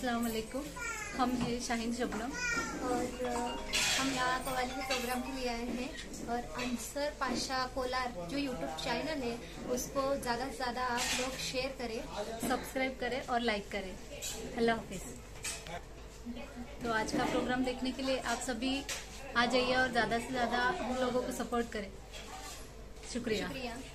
अस्सलाम वालेकुम। हम हैं शाहीन शबनम और हम यहाँ कव्वाली के प्रोग्राम के लिए आए हैं और अंसर पाशा कोलार जो यूट्यूब चैनल है उसको ज़्यादा से ज़्यादा आप लोग शेयर करें, सब्सक्राइब करें और लाइक करें। अल्लाह हाफिज़। तो आज का प्रोग्राम देखने के लिए आप सभी आ जाइए और ज़्यादा से ज़्यादा हम लोगों को सपोर्ट करें। शुक्रिया। शुक्रिया।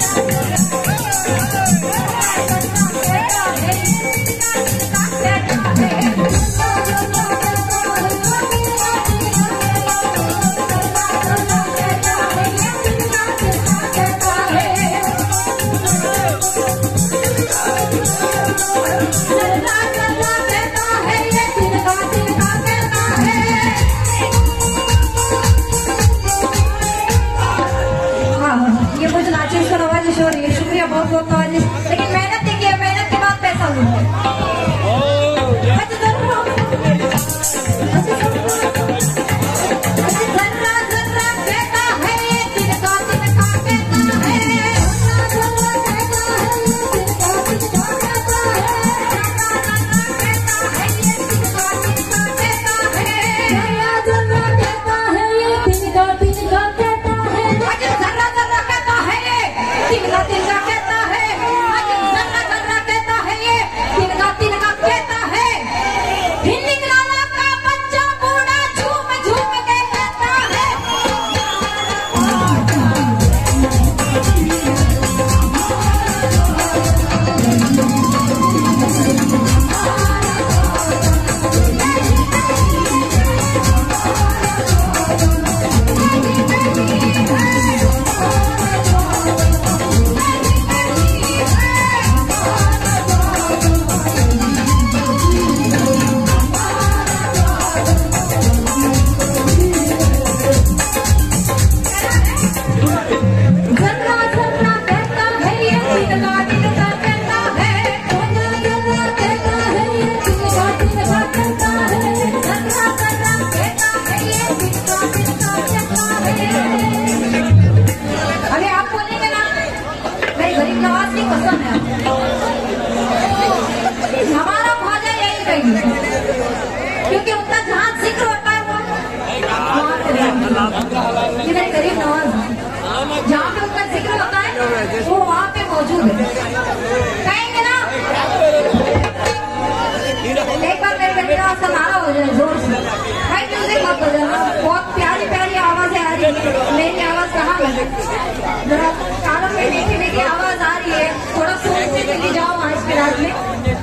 बहुत बहुत नवाजिश, लेकिन मेहनत देखिए, मेहनत के बाद पैसा मिलता है। हमारा भाषा यही कही, क्योंकि उनका जहाँ जिक्र होता है वो मेरे गरीब नवाज, जहाँ पे उनका जिक्र होता है वो वहाँ पे मौजूद है। कहेंगे ना, एक बार मेरे बेटे का सहारा हो जाए जोर से, भाई म्यूजिक मत बजाना, बहुत प्यारी प्यारी आवाजें आ रही है, मेरी आवाज कहाँ लगे, जरा कानों में मीठी मीठी आवाज आ रही है, थोड़ा सोच से चली जाओ आज के रात में।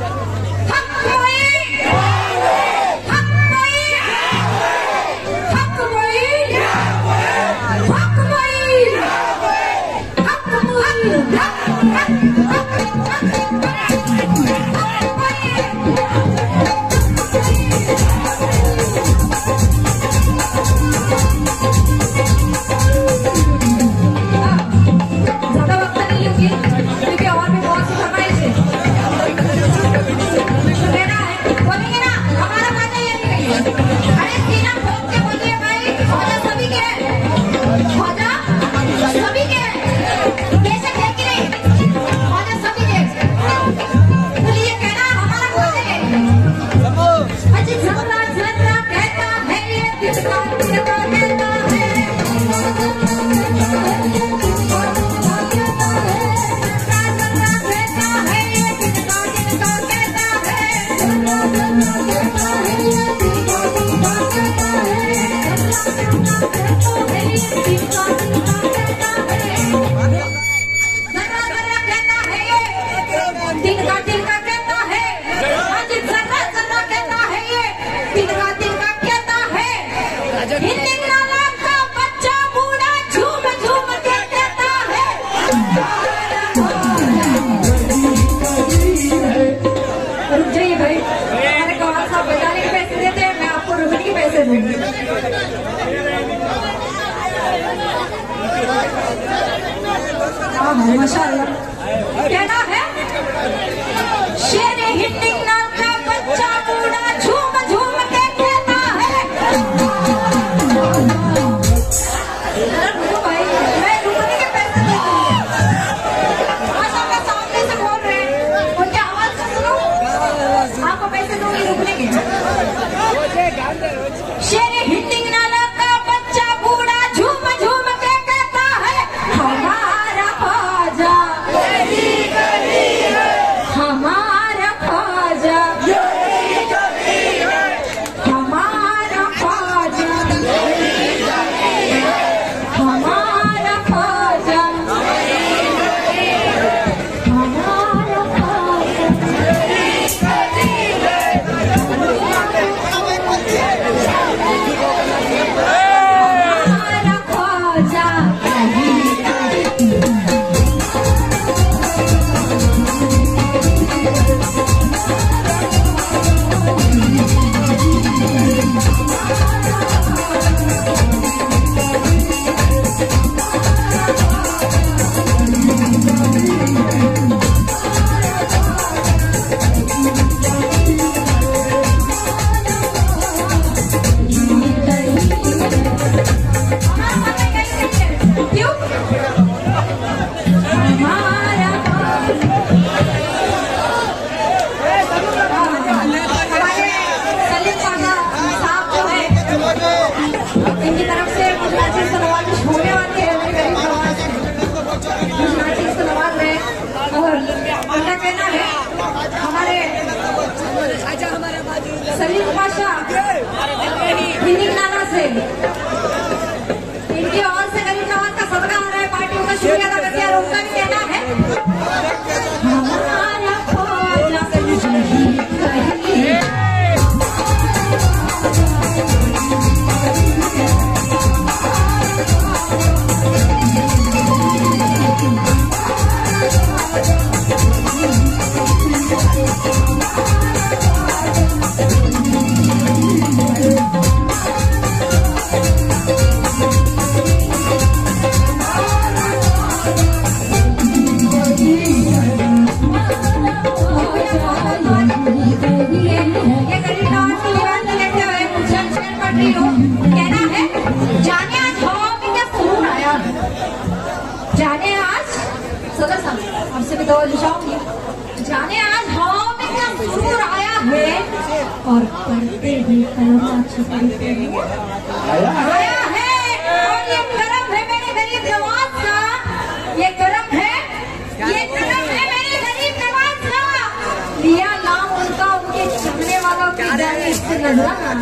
माशाअल्लाह, कहना है शेर हिंडिंग नाम का बच्चा बूढ़ा झूम झूम के कहता है। भाई मैं रुकने के पैसे दे दूंगी, माशाअल्लाह सामने से बोल रहे हैं, उनकी आवाज सुनो, आपको पैसे दूंगी रुकने के। शेर हिंडिंग नाम का बच्चा बूढ़ा झूम झूम के कहता है, हमारा ख्वाजा सलीम पाशा नाना से इनकी ओर से गरीब नवाज का सदका आ रहा है। पार्टियों का शुक्रिया अदा करते हैं। उनका भी कहना है हमारा ख्वाजा जाने आज हवा में क्या सुरूर आया है और करते ही कलमा छुपाते आया है। और ये करम है मेरे गरीब नवाज का, ये करम है, ये करम है मेरे गरीब नवाज का। लिया नाम उनका उनके चलने वालों की जाने से नजर आया।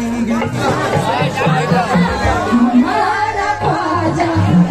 हमारा ख्वाजा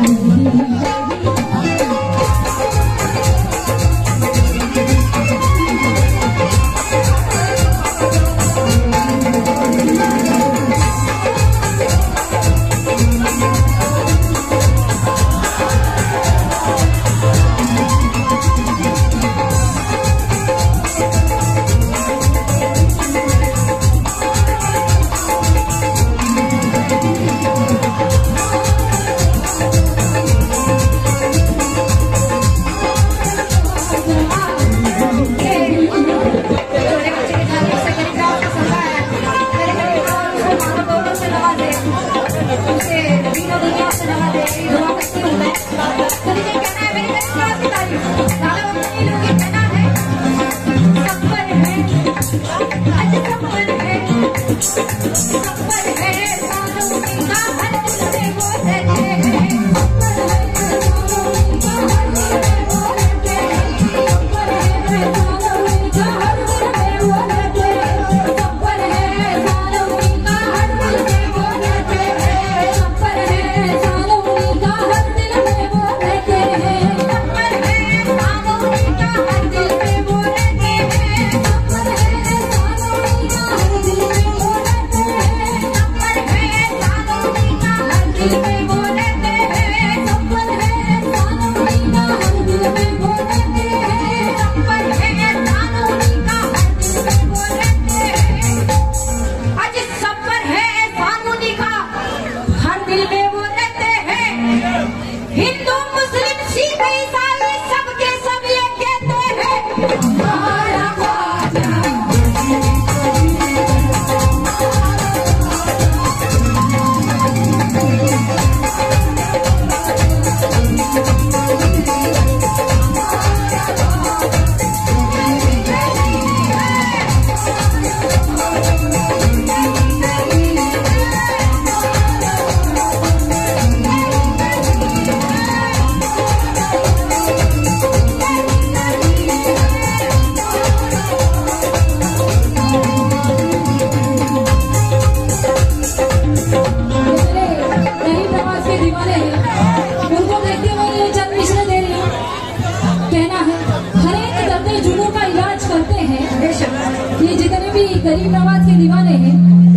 गरीब नवाज के दीवाने हैं,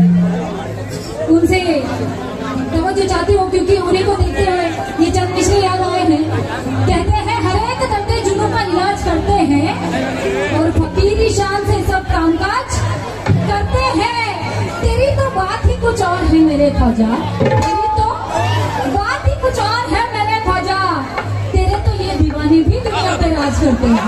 उनसे तवज्जो चाहती हूँ क्योंकि उन्हीं को देखते हुए ये चंद मिसरे याद आए हैं। कहते हैं हर एक दर्दे जुनून का इलाज करते हैं और फकीरी शान से सब कामकाज करते हैं। तेरी तो बात ही कुछ और है मेरे ख्वाजा, तेरी तो बात ही कुछ और है मेरे ख्वाजा। तेरे तो ये दीवाने भी दुनिया पे राज करते हैं।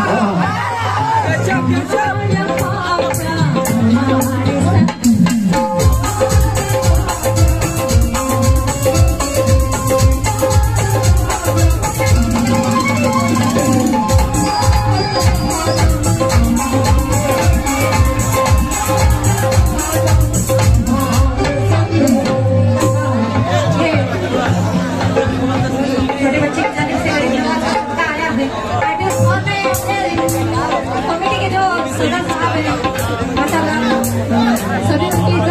कमेटी के जो सदस्य साहब हैं, माशाल्लाह सभी उनकी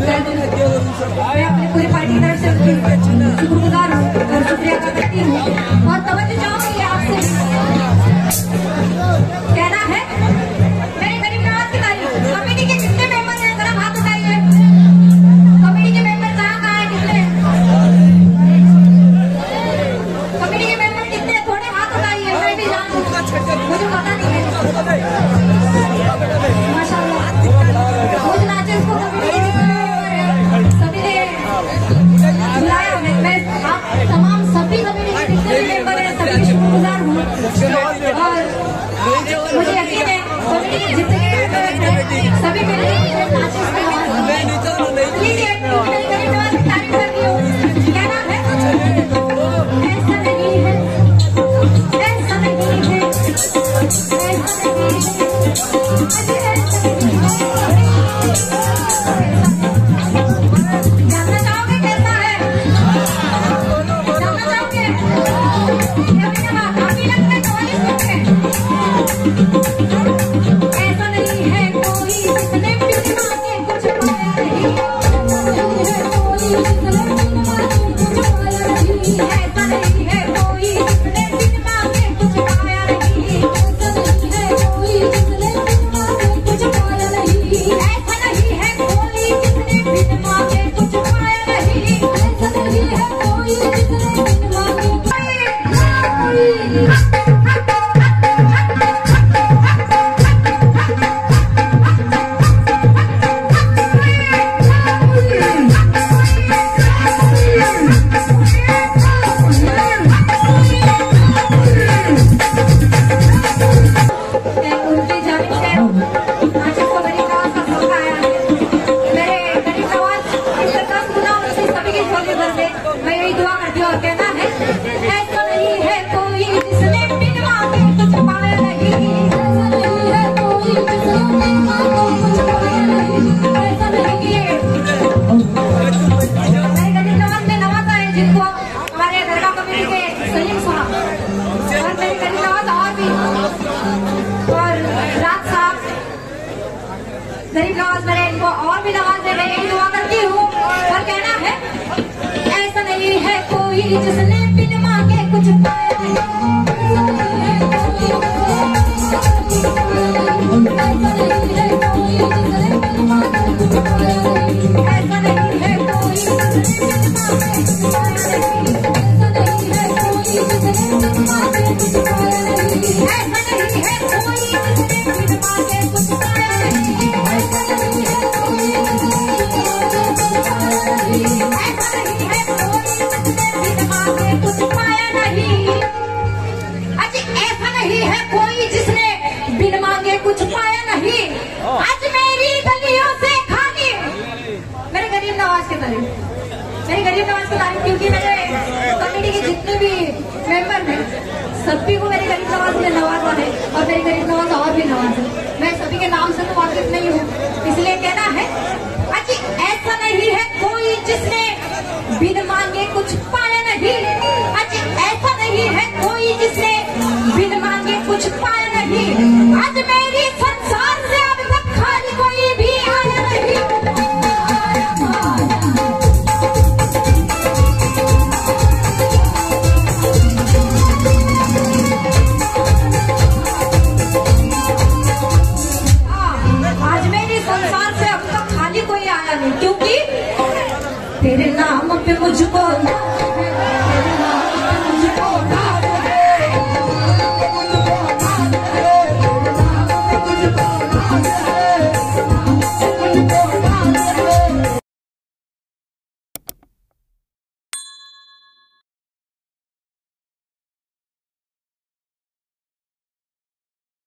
मैं अपनी पूरी पार्टी की तरफ से शुक्रगुजार हूँ और शुक्रिया अदा करती हूँ। और तवज्जो चाहूंगी आपसे, कहना है मेरे गरीब नवाज की तारीफ। कमेटी के जितने मेंबर हैं जरा हाथ उठाइए। कमेटी के मेंबर कहाँ है, कितने कमेटी के मेंबर कितने, थोड़े हाथ उठाइए। मैं भी जानूं, मुझे पता नहीं है। माशाल्लाह मुझे नाचे इसको कमेटी के जितने मेंबर हैं सभी ने बुलाया। मैं आप तमाम सभी कमेटी के जितने भी मेंबर हैं सभी की शुक्रगुजार हूँ। और मुझे यकीन है कमेटी के जितने भी मेंबर हैं सभी मेरे नाचे इसमें प्लीज मेरी गरीब नवाज की तारीफ कर रही हूँ। क्या नाम है? ऐसा नहीं है, ऐसा नहीं है, ऐसा नहीं है। जानना चाहोगे कैसा है? जानना चाहोगे? काफी लगता है 44 मिनट में। ऐसा नहीं है कोई जिसने बिना के कुछ पाया नहीं। ऐसा नहीं है कोई जिसने बिना के कुछ पाया नहीं। ऐसा नहीं है कोई जिसने बिना के कुछ पाया नहीं। ऐसा नहीं है कोई जिसने बिना उनकी जानिब से आज इसको गरीब नवाज का मौका आया है। मेरे गरीब नवाज इस तरह सुना उनकी सभी की झोली भर दे। मैं यही दुआ करती हूँ और कहना है ऐसा नहीं है कोई जिसने बिन मांगे कुछ पाया नहीं। ऐसा नहीं है कोई जिसने बिन मांगे कुछ पाया नहीं। ऐसा नहीं है। मेरे गरीब नवाज ने नवाजा है जिनको हमारे दरगाह कमेटी के सलीम साहब और मेरे गरीब नवाज और भी और राज साहब गरीब नवाज मेरे इनको और भी नवाज दे। मैं यही दुआ करती हूँ और कहना है ऐसा नहीं है कोई जिसने बिन मांगे कुछ पाया नहीं। ऐसा नहीं है कोई जिसने बिन मांगे कुछ पाया नहीं। ऐसा नहीं है कोई जिसने बिन मांगे कुछ पाया नहीं। ऐसा नहीं है कोई जिसने बिन मांगे कुछ पाया नहीं। ऐसा नहीं है कोई जिसने बिन मांगे कुछ पाया नहीं। ऐसा नहीं है कोई जिसने बिन मांगे कुछ पाया नहीं। आज ऐसा नहीं है कोई जिसने बिन मांगे कुछ पाया नहीं। आज मेरी गलियों से खाली मेरे गरीब नवाज के तारीफ, मेरी गरीब नवाज की तारीफ, क्योंकि मेरे कमेटी के जितने भी मेंबर हैं सभी को मेरे गरीब नवाज ने नवाजा है और मेरे गरीब नवाज और भी नवाज है। मैं सभी के नाम से तो वाकिफ नहीं हूँ, इसलिए कहना है आज ऐसा नहीं है कोई जिसने बिन मांगे कुछ पाया नहीं। आज ऐसा नहीं है कोई जिसने बिन मांगे कुछ पाया नहीं। आज मेरी संसार से अब तक खाली कोई भी आया नहीं। आज मेरी संसार से अब तक खाली कोई आया नहीं, क्योंकि तेरे नाम पे मुझको